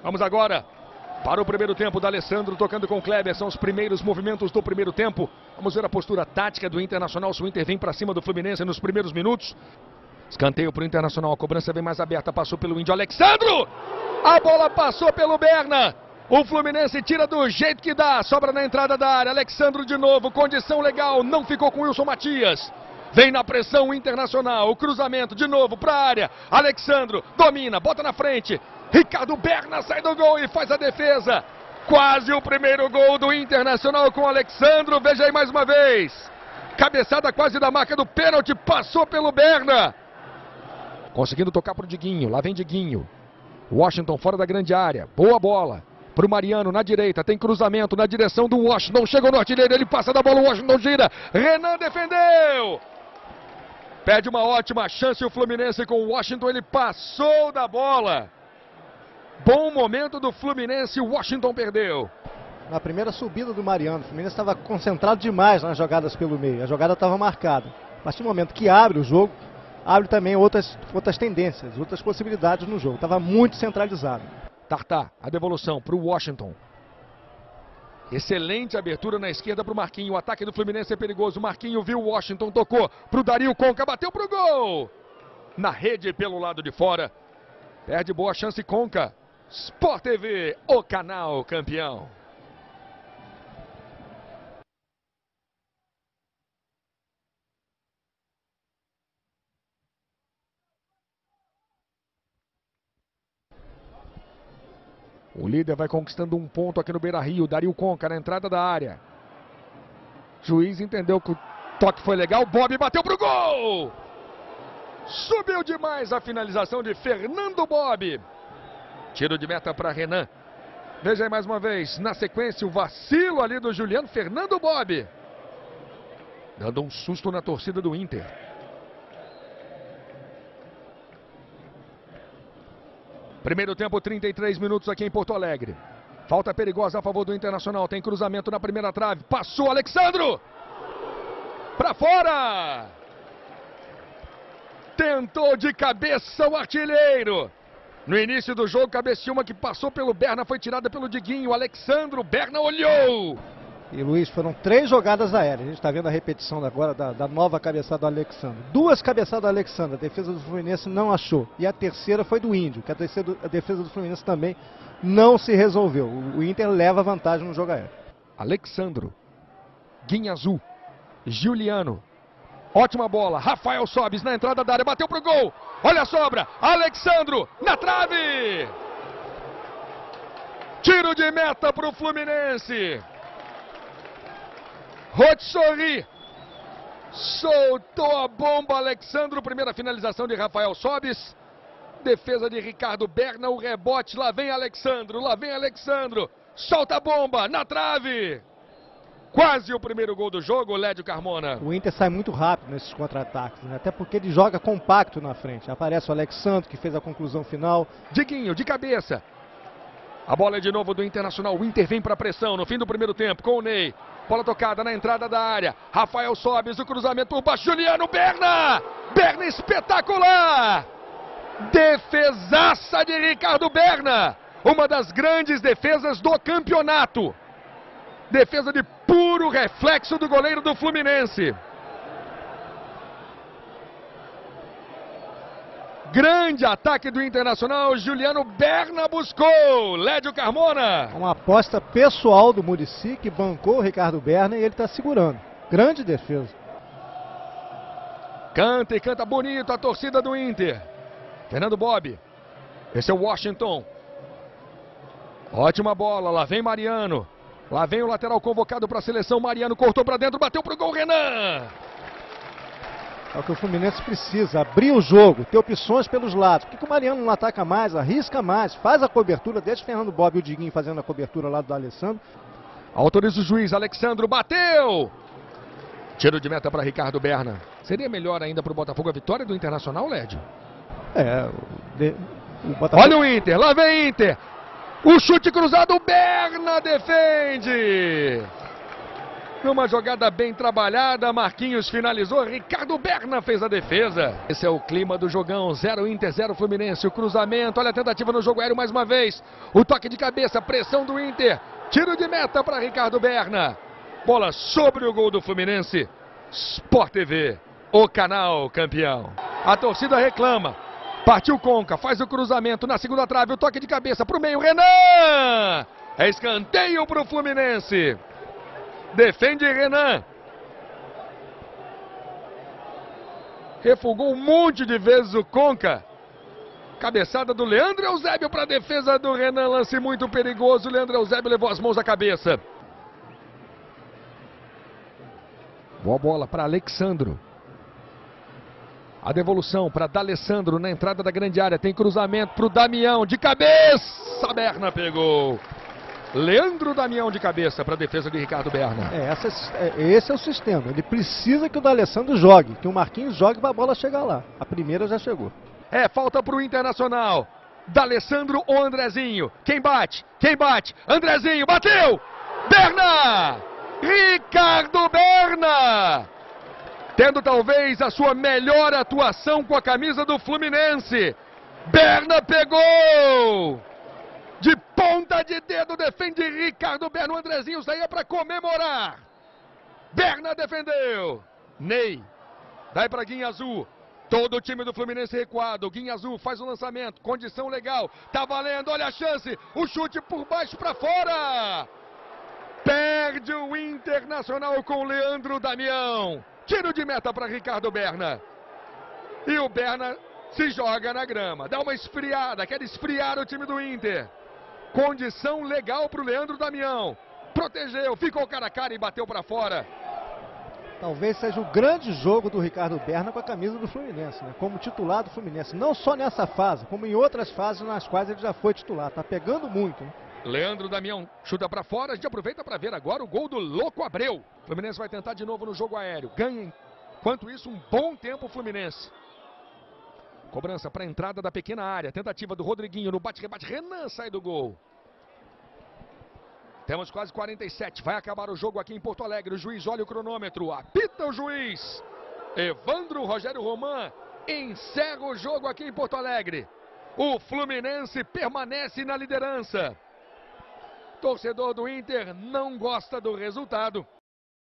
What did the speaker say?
Vamos agora para o primeiro tempo da Alessandro, tocando com o Kleber. São os primeiros movimentos do primeiro tempo. Vamos ver a postura tática do Internacional. Se o Inter vem para cima do Fluminense nos primeiros minutos. Escanteio para o Internacional. A cobrança vem mais aberta. Passou pelo Índio Alexandro. A bola passou pelo Berna. O Fluminense tira do jeito que dá. Sobra na entrada da área. Alexandro de novo. Condição legal. Não ficou com Wilson Matias. Vem na pressão o Internacional. O cruzamento de novo para a área. Alexandro domina. Bota na frente. Ricardo Berna sai do gol e faz a defesa. Quase o primeiro gol do Internacional com o Alexandro. Veja aí mais uma vez. Cabeçada quase da marca do pênalti. Passou pelo Berna. Conseguindo tocar para o Diguinho. Lá vem Diguinho. Washington fora da grande área. Boa bola. Para o Mariano na direita. Tem cruzamento na direção do Washington. Chega no artilheiro. Ele passa da bola. O Washington gira. Renan defendeu. Perde uma ótima chance o Fluminense com o Washington. Ele passou da bola. Bom momento do Fluminense. O Washington perdeu. Na primeira subida do Mariano, o Fluminense estava concentrado demais nas jogadas pelo meio. A jogada estava marcada. A partir do momento que abre o jogo, abre também outras tendências, outras possibilidades no jogo. Estava muito centralizado. Tartá, a devolução para o Washington. Excelente abertura na esquerda para o Marquinho. O ataque do Fluminense é perigoso. O Marquinho viu o Washington, tocou para o Dario Conca, bateu para o gol. Na rede pelo lado de fora. Perde boa chance Conca. Sport TV, o canal campeão. O líder vai conquistando um ponto aqui no Beira-Rio. Dario Conca na entrada da área. Juiz entendeu que o toque foi legal. Bob bateu pro gol. Subiu demais a finalização de Fernando Bob. Tiro de meta para Renan. Veja aí mais uma vez. Na sequência o vacilo ali do Juliano. Fernando Bob. Dando um susto na torcida do Inter. Primeiro tempo, 33 minutos aqui em Porto Alegre. Falta perigosa a favor do Internacional. Tem cruzamento na primeira trave. Passou Alexandro. Para fora. Tentou de cabeça o artilheiro. No início do jogo, cabeceou uma que passou pelo Berna. Foi tirada pelo Diguinho. Alexandro. Berna olhou. E Luiz, foram 3 jogadas aéreas. A gente está vendo a repetição agora da nova cabeçada do Alexandre. 2 cabeçadas do Alexandre, a defesa do Fluminense não achou. E a terceira foi do Índio, que a defesa do Fluminense também não se resolveu. O Inter leva vantagem no jogo aéreo. Alexandro, Guinha Azul, Giuliano. Ótima bola, Rafael Sobis na entrada da área, bateu pro gol. Olha a sobra, Alexandro na trave. Tiro de meta pro Fluminense. Rotsori soltou a bomba, Alexandro. Primeira finalização de Rafael Sobis. Defesa de Ricardo Berna, o rebote. Lá vem Alexandro, lá vem Alexandro. Solta a bomba na trave. Quase o primeiro gol do jogo, Lédio Carmona. O Inter sai muito rápido nesses contra-ataques, né? Até porque ele joga compacto na frente. Aparece o Alexandro, que fez a conclusão final. Diguinho, de cabeça. A bola é de novo do Internacional. O Inter vem para a pressão no fim do primeiro tempo com o Ney. Bola tocada na entrada da área. Rafael Sobis, o cruzamento por baixo. Juliano Berna. Berna espetacular. Defesaça de Ricardo Berna. Uma das grandes defesas do campeonato. Defesa de puro reflexo do goleiro do Fluminense. Grande ataque do Internacional, Juliano Berna buscou, Lédio Carmona. Uma aposta pessoal do Muricy, que bancou o Ricardo Berna e ele está segurando. Grande defesa. Canta e canta bonito a torcida do Inter. Fernando Bob, esse é o Washington. Ótima bola, lá vem Mariano. Lá vem o lateral convocado para a seleção, Mariano cortou para dentro, bateu para o gol, Renan. É o que o Fluminense precisa, abrir o jogo, ter opções pelos lados. Por que o Mariano não ataca mais, arrisca mais, faz a cobertura, deixa o Fernando Bob e o Diguinho fazendo a cobertura lá do Alessandro. Autoriza o juiz, Alexandro bateu! Tiro de meta para Ricardo Berna. Seria melhor ainda para o Botafogo a vitória do Internacional, Lédio? O Botafogo... Olha o Inter, lá vem Inter! O chute cruzado, o Berna defende! Numa jogada bem trabalhada, Marquinhos finalizou, Ricardo Berna fez a defesa. Esse é o clima do jogão, 0 Inter, 0 Fluminense. O cruzamento, olha a tentativa no jogo aéreo mais uma vez. O toque de cabeça, pressão do Inter. Tiro de meta para Ricardo Berna. Bola sobre o gol do Fluminense. Sport TV, o canal campeão. A torcida reclama. Partiu Conca, faz o cruzamento na segunda trave, o toque de cabeça para o meio, Renan! É escanteio para o Fluminense. Defende Renan. Refugou um monte de vezes o Conca. Cabeçada do Leandro Eusébio para a defesa do Renan, lance muito perigoso. Leandro Eusébio levou as mãos à cabeça. Boa bola para Alexandro. A devolução para D'Alessandro na entrada da grande área. Tem cruzamento para o Damião de cabeça. Berna pegou. Leandro Damião de cabeça para a defesa de Ricardo Berna. Esse é o sistema. Ele precisa que o D'Alessandro jogue, que o Marquinhos jogue para a bola chegar lá. A primeira já chegou. Falta para o Internacional. D'Alessandro ou Andrezinho? Quem bate? Quem bate? Andrezinho, bateu! Berna! Ricardo Berna! Tendo talvez a sua melhor atuação com a camisa do Fluminense. Berna pegou! De ponta de dedo defende Ricardo Berna. O Andrezinho saía para comemorar. Berna defendeu. Ney. Daí para Guinha Azul. Todo o time do Fluminense recuado. Guinha Azul faz o lançamento. Condição legal. Tá valendo. Olha a chance. O chute por baixo para fora. Perde o Internacional com Leandro Damião. Tiro de meta para Ricardo Berna. E o Berna se joga na grama. Dá uma esfriada. Quer esfriar o time do Inter. Condição legal para o Leandro Damião. Protegeu, ficou cara a cara e bateu para fora. Talvez seja o grande jogo do Ricardo Berna com a camisa do Fluminense, né? Como titular do Fluminense. Não só nessa fase, como em outras fases nas quais ele já foi titular. Tá pegando muito, né? Leandro Damião chuta para fora. A gente aproveita para ver agora o gol do Louco Abreu. O Fluminense vai tentar de novo no jogo aéreo. Ganha, enquanto isso, um bom tempo o Fluminense. Cobrança para a entrada da pequena área. Tentativa do Rodriguinho no bate-rebate. Renan sai do gol. Temos quase 47. Vai acabar o jogo aqui em Porto Alegre. O juiz olha o cronômetro. Apita o juiz. Evandro Rogério Roman encerra o jogo aqui em Porto Alegre. O Fluminense permanece na liderança. Torcedor do Inter não gosta do resultado.